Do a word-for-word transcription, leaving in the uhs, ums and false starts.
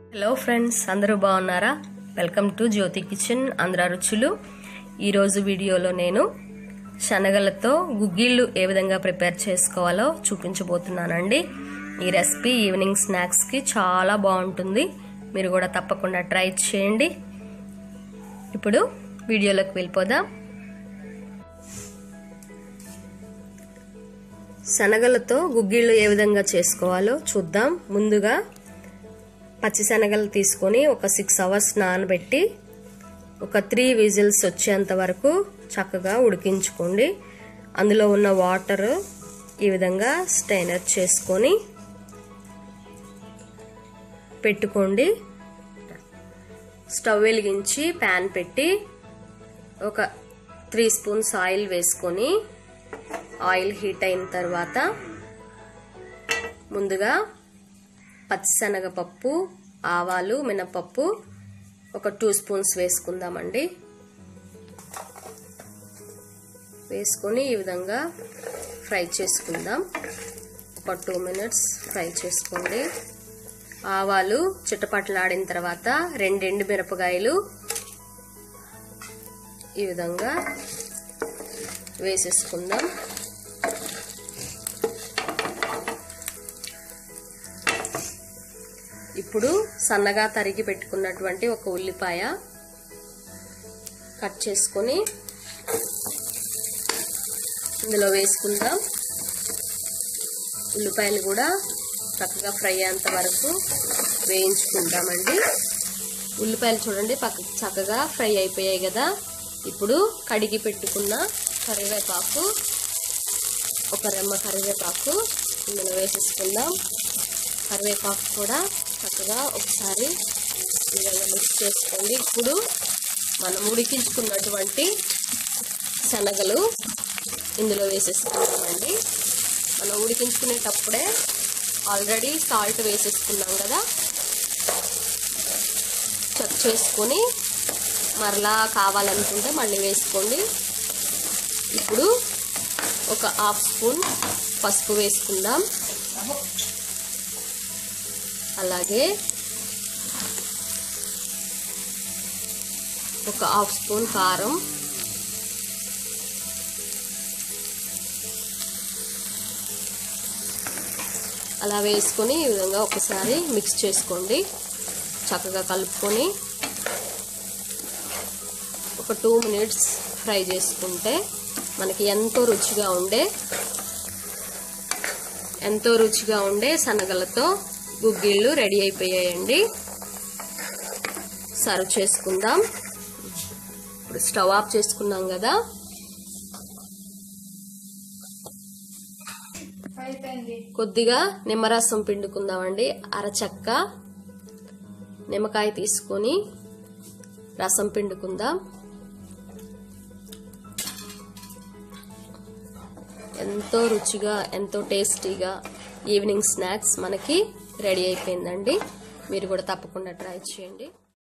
Hello friends, అందరూ బాగున్నారా? Welcome to Jyothi kitchen Andhra రుచులు. ఈరోజు వీడియోలో నేను శనగలతో గుగ్గిళ్ళు ఏ విధంగా ప్రిపేర్ చేసుకోవాలో చూపించబోతున్నానండి. ఈ రెసిపీ ఈవినింగ్ స్నాక్స్కి చాలా బాగుంటుంది. మీరు కూడా తప్పకుండా ట్రై చేయండి. ఇప్పుడు వీడియోలోకి వెళ్ళిపోదాం. శనగలతో గుగ్గిళ్ళు ఏ విధంగా చేసుకోవాలో చూద్దాం. ముందుగా పచ్చి శనగలు తీసుకొని ఒక సిక్స్ అవర్స్ నానబెట్టి ఒక త్రీ విజిల్స్ వచ్చేంత వరకు చక్కగా ఉడికించుకోండి. అందులో ఉన్న వాటర్ ఈ విధంగా స్ట్రైనర్ చేసుకొని పెట్టుకోండి. స్టవ్ వెలిగించి ప్యాన్ పెట్టి ఒక త్రీ స్పూన్స్ ఆయిల్ వేసుకొని ఆయిల్ హీట్ అయిన తర్వాత ముందుగా పచ్చిశనగపప్పు, ఆవాలు, మినపప్పు ఒక టూ స్పూన్స్ వేసుకుందామండి. వేసుకొని ఈ విధంగా ఫ్రై చేసుకుందాం. ఒక టూ మినిట్స్ ఫ్రై చేసుకోండి. ఆవాలు చిటపటలాడిన తర్వాత రెండు ఎండు మిరపకాయలు ఈ విధంగా వేసేసుకుందాం. ఇప్పుడు సన్నగా తరిగి పెట్టుకున్నటువంటి ఒక ఉల్లిపాయ కట్ చేసుకొని ఇందులో వేసుకుందాం. ఉల్లిపాయలు కూడా చక్కగా ఫ్రై అయ్యేంత వరకు వేయించుకుందామండి. ఉల్లిపాయలు చూడండి పక్కకి చక్కగా ఫ్రై అయిపోయాయి కదా. ఇప్పుడు కడిగి పెట్టుకున్న కరివేపాకు, ఒక రెమ్మ కరివేపాకు ఇందులో వేసేసుకుందాం. కరివేపాకు కూడా చక్కగా ఒకసారి ఈ విధంగా మిక్స్ చేసుకోండి. ఇప్పుడు మనం ఉడికించుకున్నటువంటి శనగలు ఇందులో వేసేసుకుందామండి. మనం ఉడికించుకునేటప్పుడే ఆల్రెడీ సాల్ట్ వేసేసుకున్నాం కదా. చెక్ చేసుకొని మరలా కావాలనుకుంటే మళ్ళీ వేసుకోండి. ఇప్పుడు ఒక హాఫ్ స్పూన్ పసుపు వేసుకుందాం. అలాగే ఒక హాఫ్ స్పూన్ కారం, అలా వేసుకొని ఈ విధంగా ఒకసారి మిక్స్ చేసుకోండి. చక్కగా కలుపుకొని ఒక టూ మినిట్స్ ఫ్రై చేసుకుంటే మనకి ఎంతో రుచిగా ఉండే ఎంతో రుచిగా ఉండే శనగలతో గుగ్గిళ్ళు రెడీ అయిపోయాయండి. సర్వ్ చేసుకుందాం. ఇప్పుడు స్టవ్ ఆఫ్ చేసుకున్నాం కదా. కొద్దిగా నిమ్మరసం పిండుకుందామండి. అరచక్క నిమ్మకాయ తీసుకొని రసం పిండుకుందాం. ఎంతో రుచిగా ఎంతో టేస్టీగా ఈవినింగ్ స్నాక్స్ మనకి రెడీ అయిపోయిందండి. మీరు కూడా తప్పకుండా ట్రై చేయండి.